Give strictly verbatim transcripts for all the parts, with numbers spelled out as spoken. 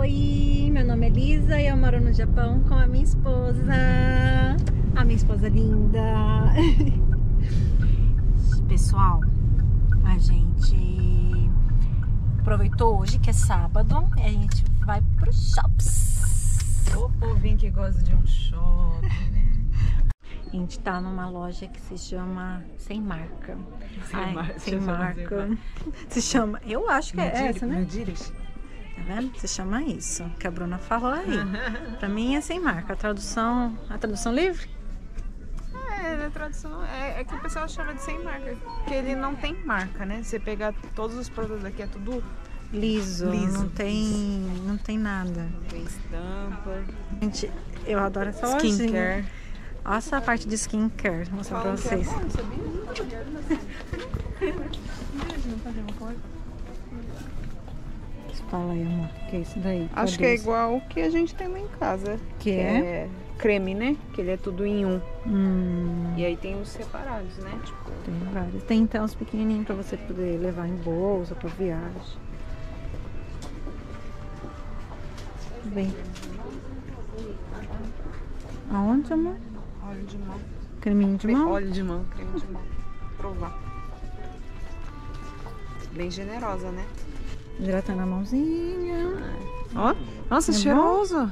Oi, meu nome é Lisa e eu moro no Japão com a minha esposa, a minha esposa linda. Pessoal, a gente aproveitou hoje que é sábado e a gente vai pro shops. O povinho que gosta de um shopping, né? A gente tá numa loja que se chama Sem Marca. Sem, Ai, mar sem marca. Se chama, eu acho que é Mediri, essa, né? Mediris. Tá vendo? Se chama isso, que a Bruna falou aí. Pra mim é Sem Marca. A tradução, a tradução livre? É, a tradução é, é que o pessoal chama de sem marca, porque ele não tem marca, né? Você pegar todos os produtos aqui é tudo Liso, liso. Não tem, não tem nada. Não tem estampa. Gente, eu adoro essa lojinha. Skincare. Olha essa parte de skincare, vou mostrar pra vocês. Que é bom, sabia? Fala aí, amor, que é isso daí? Acho que é igual o que a gente tem lá em casa. Que é? é creme, né? Que ele é tudo em um. Hum, E aí tem os separados, né? Tipo, tem vários. Tem então os pequenininhos pra você poder levar em bolsa, pra viagem. Bem. Aonde, amor? óleo de mão. Creminho de mão? Óleo de mão, creme de mão. Vou provar. Bem generosa, né? Hidratando a mãozinha. Ó, nossa, É cheiroso.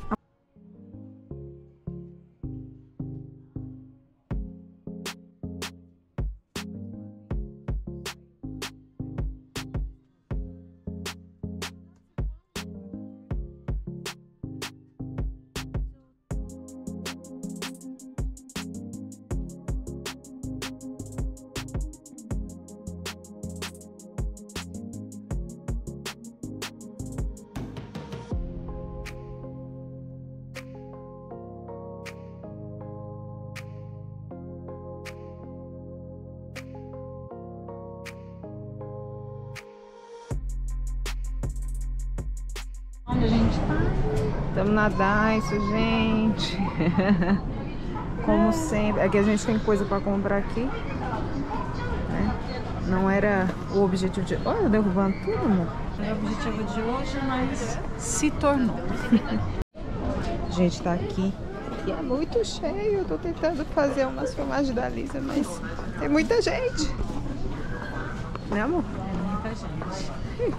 Onde a gente tá? Estamos na Daiso, gente. Como sempre. Aqui a gente tem coisa pra comprar aqui. Né? Não era o objetivo de... Olha, derrubando tudo, amor. Não é o objetivo de hoje, mas se tornou. A gente tá aqui. E é muito cheio. Eu tô tentando fazer umas filmagens da Lisa, mas tem muita gente. Né, amor? É muita gente.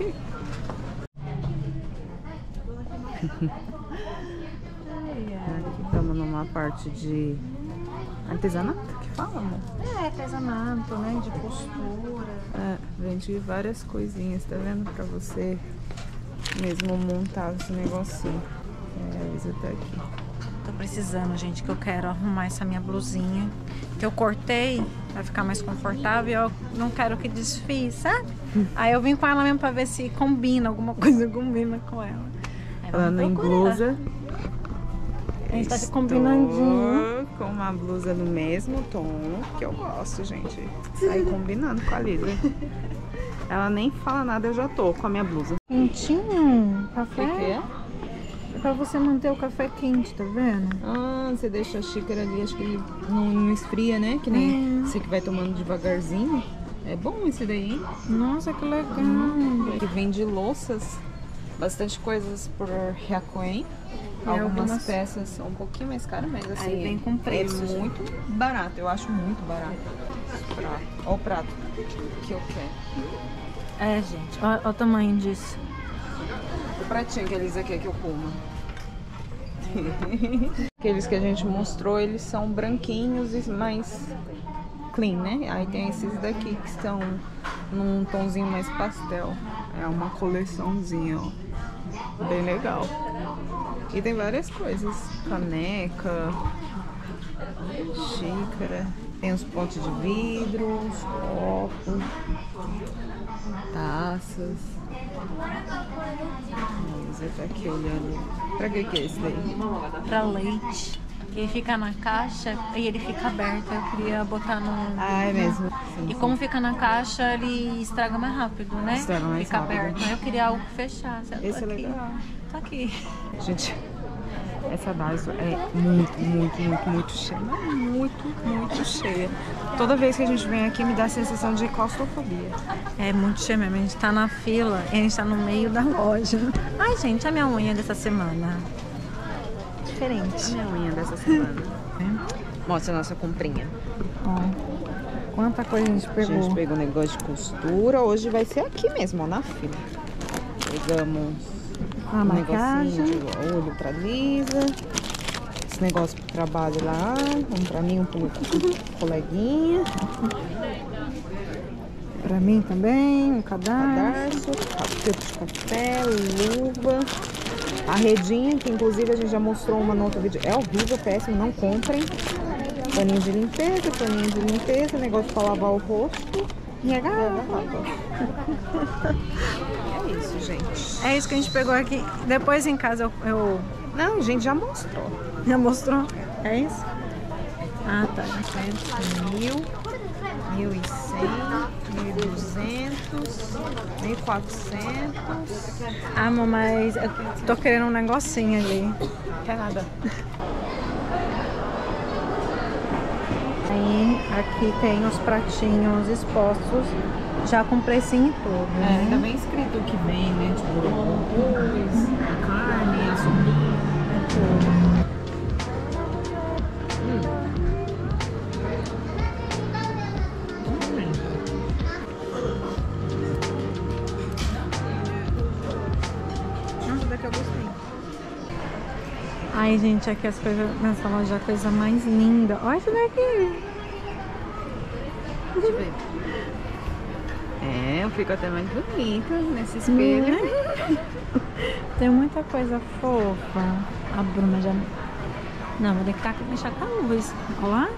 Aqui estamos numa parte de artesanato, que fala, amor? É, artesanato, né? De costura. É, vende várias coisinhas, tá vendo? Pra você mesmo montar esse negocinho. É, a Lisa tá aqui. Tô precisando, gente, que eu quero arrumar essa minha blusinha. Que eu cortei, vai ficar mais confortável. Eu não quero que desfie, sabe? Aí eu vim com ela mesmo pra ver se combina, alguma coisa combina com ela. Aí vamos Falando em procurar. blusa, A gente tá se estou combinandinho. com uma blusa no mesmo tom, que eu gosto, gente. Aí combinando com a Lisa. Ela nem fala nada, eu já tô com a minha blusa. Quentinho, café. O que que é? É pra você manter o café quente, tá vendo? Ah, você deixa a xícara ali, acho que ele não, não esfria, né? Que nem É. você que vai tomando devagarzinho. É bom esse daí, hein? Nossa, que legal. Que vende louças, bastante coisas por Hyakuen. Algumas, algumas- peças são um pouquinho mais caras, mas assim, Aí vem com preço, é gente. muito barato. Eu acho muito barato. Prato. Olha o prato que eu quero. É, gente, olha o tamanho disso. O pratinho que a Elisa quer que eu coma. Aqueles que a gente mostrou, eles são branquinhos e mais clean, né? Aí tem esses daqui que estão num tomzinho mais pastel. É uma coleçãozinha, ó. Bem legal. E tem várias coisas. Caneca, xícara. Tem os potes de vidro, os copos, taças. Você tá aqui olhando. Pra que que é esse daí? Pra leite. Ele fica na caixa e ele fica aberto. Eu queria botar no... Ah, é mesmo? Sim, E sim. como fica na caixa, ele estraga mais rápido, né? Estraga mais fica rápido. aberto. Aí eu queria algo que fechasse. Tá Esse é aqui. legal. Tá aqui. Gente, essa Daiso é muito, muito, muito, muito cheia. Mas muito, muito cheia. Toda vez que a gente vem aqui me dá a sensação de claustrofobia. É muito cheio mesmo. A gente tá na fila e a gente tá no meio da loja. Ai, Ai, gente, a minha unha dessa semana. Diferente. A minha unha dessa semana. Mostra a nossa comprinha. Ó, quanta coisa a gente A pegou. gente pegou negócio de costura. Hoje vai ser aqui mesmo, ó, na fila. Pegamos A um maquiagem. negocinho de olho pra Lisa. Esse negócio pro trabalho lá. Um pra mim, um pro coleguinha. Pra mim também, um cadarço. Cadarço, filtro de café, luva. A redinha, que inclusive a gente já mostrou uma no outro vídeo. É horrível, péssimo, não comprem. Paninho de limpeza, paninho de limpeza, negócio pra lavar o rosto. E a garrafa. É isso, gente. É isso que a gente pegou aqui. Depois em casa eu... eu... Não, a gente já mostrou. Já mostrou? É isso? Ah, tá. Mil, mil e cem, mil e duzentos, mil e quatrocentos. Ah, amor, mas eu tô querendo um negocinho ali. Não quer nada. Aí, aqui tem os pratinhos expostos, já com precinho e tudo, É, né? ainda bem escrito o que vem, né? Tipo, o arroz, a carne, a sopinha. Tudo. Nossa, daqui eu gostei. Ai, gente, aqui as coisas nessa loja, a coisa mais linda. Olha isso daqui. Deixa eu ver. É, eu fico até mais bonita nesse espelho. Tem muita coisa fofa. A Bruna já... Não, vou ter que tá- mexer com a luz. Olha lá.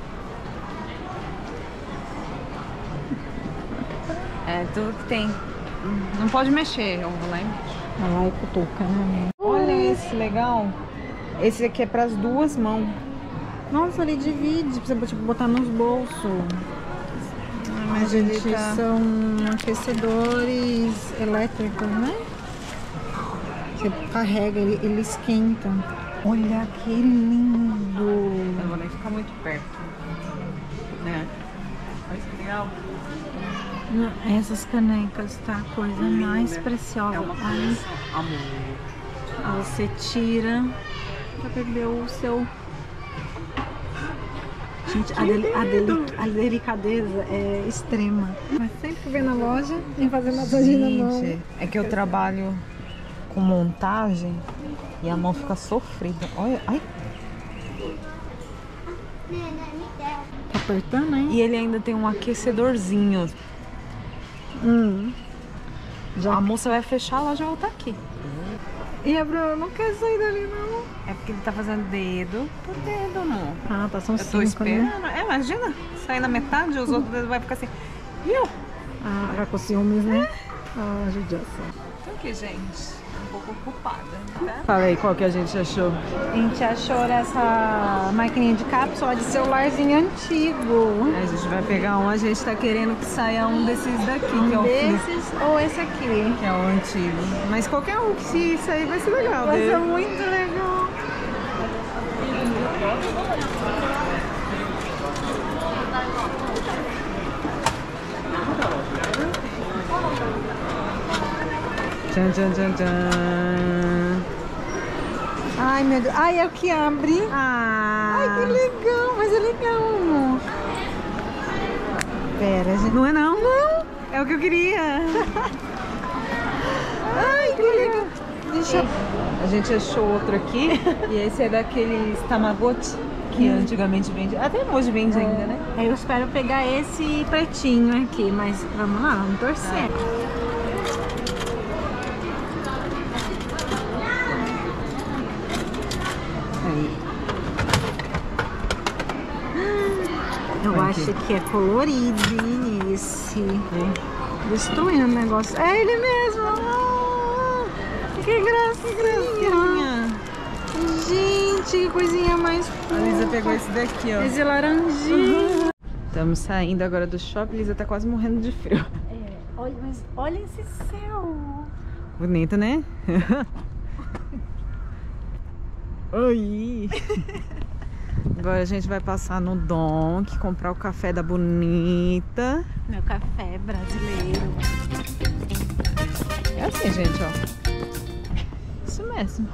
É, tudo que tem. Não pode mexer, eu vou lá e mexo. Olha lá e cutuca, né? Olha esse legal. Esse aqui é para as duas mãos. Nossa, ele divide pra você tipo, botar nos bolsos. Ah, Mas, gente, são aquecedores elétricos, né? Você carrega, ele, ele esquenta. Olha que lindo! Eu não vou nem ficar muito perto. Né? Olha que legal. Não, essas canecas, tá? A coisa mais preciosa. É uma Aí coisa. Amor. você tira pra beber o seu... Gente, a, deli a, deli a delicadeza é extrema. Mas sempre que vem na loja, tem que fazer massagem na mão. Gente, é que eu trabalho com montagem e a mão fica sofrida. Olha, ai. Tá apertando, hein? E ele ainda tem um aquecedorzinho. Hum. Já... A moça vai fechar, a loja vai voltar aqui. E a Bruna não quer sair dali, não. É porque ele tá fazendo dedo por dedo, amor. Ah, tá, são Eu tô cinco, né? esperando. É, imagina, sair na metade, os outros dedos vai ficar assim. Viu? Ah, já com ciúmes, né? Ah, judiação. Então aqui, gente. Um pouco ocupada, tá? Fala aí, qual que a gente achou? A gente achou essa maquininha de cápsula de celularzinho antigo. A gente vai pegar um, a gente tá querendo que saia um desses daqui, que é o Desses ou esse aqui? que é o antigo. Mas qualquer um que se sair vai ser legal. Vai né? ser muito legal. Tchan, tchan, tchan, tchan. Ai, meu Deus. Ai, é o que abre. Ah, Ai, que legal. Mas é legal, amor. Pera, gente. não é não? Não. É o que eu queria. Ai, que legal. Deixa eu... A gente achou outro aqui. E esse é daqueles Tamagotchi que antigamente vende. Até hoje vende ainda, né? Aí eu espero pegar esse pretinho aqui, mas vamos lá, vamos torcer. Aí. Eu Vai acho aqui. que é colorido esse. Destruindo o negócio. É ele mesmo! Ah, que gracinha! Gente, que coisinha mais fofa. A Lisa pegou esse daqui, ó. Esse laranjinho. Estamos saindo agora do shopping. Lisa tá quase morrendo de frio. É, olha, mas olha esse céu. Bonita, né? Oi! Agora a gente vai passar no Donk, comprar o café da Bonita. Meu café brasileiro. É assim, gente, ó. isso mesmo.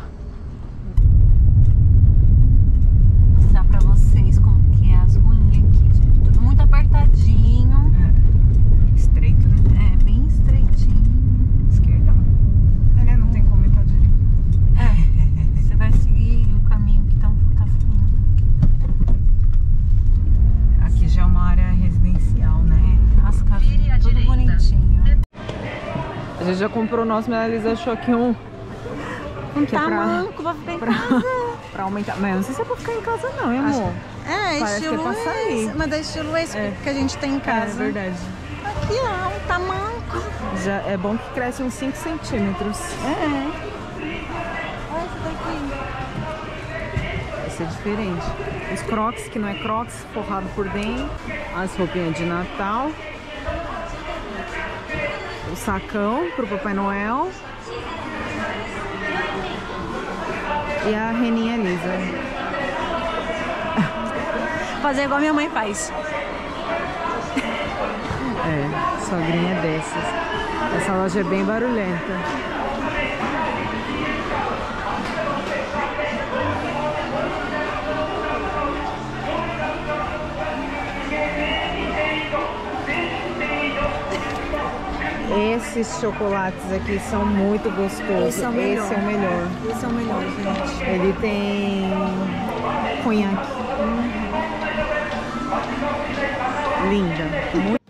Vou mostrar pra vocês como que é as ruínas aqui, gente. Tudo muito apertadinho. É. Estreito, né? É, bem estreitinho. Esquerda. É, né? Não tem como entrar direito. É. Você vai seguir o caminho que tá, tá falando. Aqui já é uma área residencial, né? É, as casas tudo bonitinho. A gente já comprou o nosso, mas a Elisa achou aqui um... Um que é pra- tamanco, vai ficar em pra- casa. Pra aumentar. Mas eu não sei se é pra ficar em casa não, hein, amor? É, Parece que é estilo pra sair. esse. Mas é estilo esse É. que a gente tem em casa. É verdade. Aqui, ó, um tamanco. Já é bom que cresce uns cinco centímetros. É. Olha esse daqui. Esse é diferente. Os crocs, que não é crocs, forrado por dentro. As roupinhas de Natal. O sacão pro Papai Noel. E a reninha lisa. Fazer igual minha mãe faz. É, sogrinha dessas. Essa loja é bem barulhenta. Esses chocolates aqui são muito gostosos. Esse é o melhor. Esse é o melhor. Esse é o melhor, gente. Ele tem conhaque. Linda. Muito.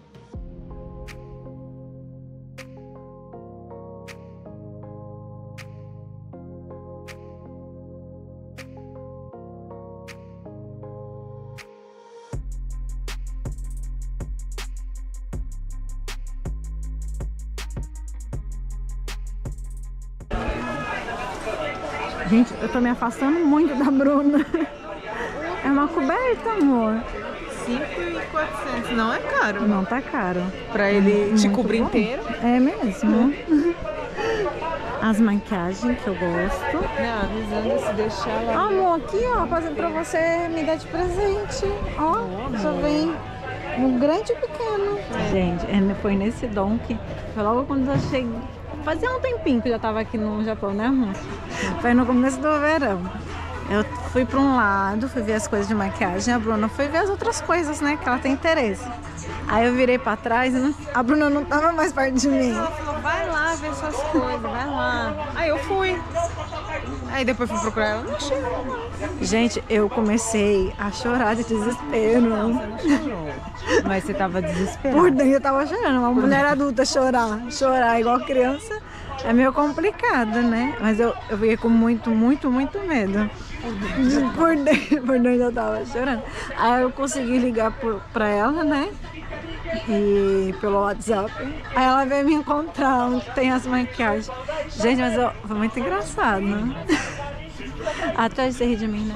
Gente, eu tô me afastando muito da Bruna. É uma coberta, amor. cinco mil e quatrocentos, não é caro? Não tá caro. Pra ele te Muito cobrir bom. inteiro? É mesmo. As maquiagens que eu gosto. Não, avisando se deixar lá. Amor, aqui, ó, fazendo pra você me dar de presente. Ó, só vem um grande e pequeno. Gente, é, foi nesse dom que foi logo quando eu cheguei. Fazia um tempinho que eu já tava aqui no Japão, né, amor? Foi no começo do verão. Eu fui pra um lado, fui ver as coisas de maquiagem, a Bruna foi ver as outras coisas, né, que ela tem interesse. Aí eu virei pra trás e não- a Bruna não tava mais perto de mim. Ela falou, vai lá ver suas coisas, vai lá. Aí eu fui. Aí depois fui procurar ela, não achei ela não. Gente, eu comecei a chorar de desespero. Não, você não chorou. Mas você tava desesperada. Por dentro eu tava chorando. Uma mulher adulta chorar, chorar igual criança, é meio complicado, né? Mas eu, eu fiquei com muito, muito, muito medo. Por dentro, por dentro eu tava chorando. Aí eu consegui ligar por, pra ela, né? E pelo WhatsApp. Aí ela veio me encontrar onde tem as maquiagens. Gente, mas eu, foi muito engraçado, né? Até você rir de mim, né?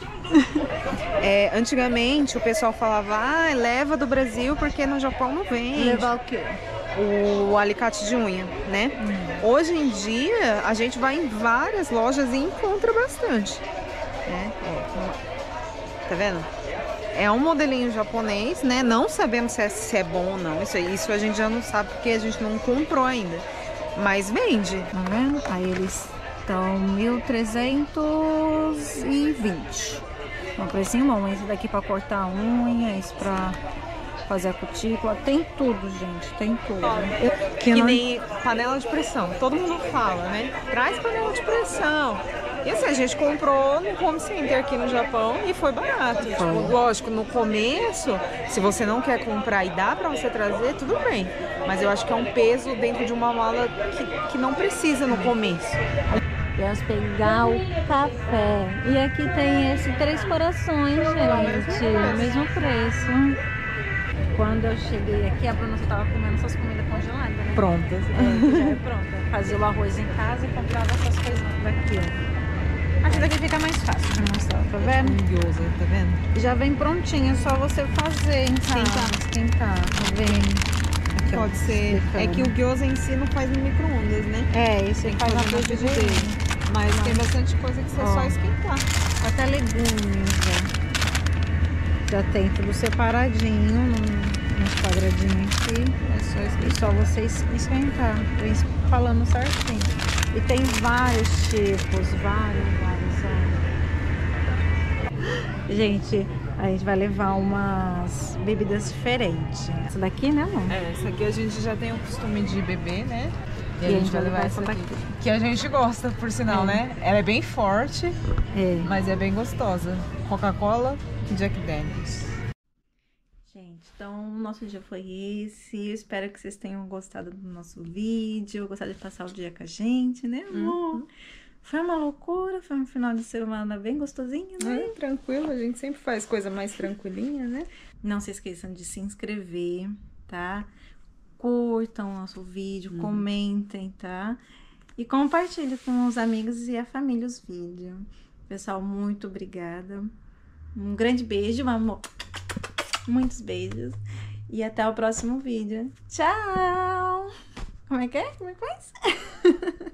É, antigamente o pessoal falava, ah, leva do Brasil porque no Japão não vende. Levar o quê? O alicate de unha, né? Hoje em dia a gente vai em várias lojas e encontra bastante. Né? Ó, tá vendo? É um modelinho japonês, né? Não sabemos se é, se é bom ou não. Isso, aí- isso a gente já não sabe porque a gente não comprou ainda. Mas vende. Tá vendo? Aí eles estão mil trezentos e vinte. Um precinho bom. Esse daqui pra cortar a unha, esse pra fazer a cutícula. Tem tudo, gente. Tem tudo. Eu, Que não- nem panela de pressão. Todo mundo fala, né? Traz panela de pressão. E assim, a gente comprou no home center aqui no Japão e foi barato. Tipo, lógico, no começo, se você não quer comprar e dá pra você trazer, tudo bem. Mas eu acho que é um peso dentro de uma mala que, que não precisa no começo. Vamos pegar o café. E aqui tem esse Três Corações, gente. Mesmo preço. Quando eu cheguei aqui, a Bruna só tava comendo essas comidas congeladas, né? Prontas. É, já é pronta. Fazia o arroz em casa e comprava essas coisas daqui, ó. Aqui daqui fica mais fácil de mostrar, tá vendo? Um gyoza, tá vendo? Já vem prontinho, é só você fazer em casa. Esquentar, tá vendo? Aqui, ó, Pode ser. É que o gyoza em si não faz no micro-ondas, né? É, esse Tem que faz fazer na na frigideira. frigideira. Mas tem bastante coisa que você Ó. só esquentar. Até legumes, ó. Já tem tudo separadinho num- nos quadradinhos aqui. É só, es- e só você es- esquentar. Vem falando certinho. E tem vários tipos, vários, vários, ó. Gente, a gente vai levar umas bebidas diferentes. Essa daqui, né, amor? É, essa aqui a gente já tem o costume de beber, né? E, E a gente vai levar essa daqui. Que a gente gosta, por sinal, É. né? Ela é bem forte, É. mas é bem gostosa. Coca-Cola e Jack Daniels. Gente, então o nosso dia foi esse. Eu espero que vocês tenham gostado do nosso vídeo, gostado de passar o dia com a gente, né, amor? Uhum. Foi uma loucura, foi um final de semana bem gostosinho, né? É, tranquilo, a gente sempre faz coisa mais tranquilinha, né? Não se esqueçam de se inscrever, tá? Curtam o nosso vídeo, Uhum. comentem, tá? E compartilhem com os amigos e a família os vídeos. Pessoal, muito obrigada. Um grande beijo, amor. Muitos beijos. E até o próximo vídeo. Tchau! Como é que é? Como é que faz?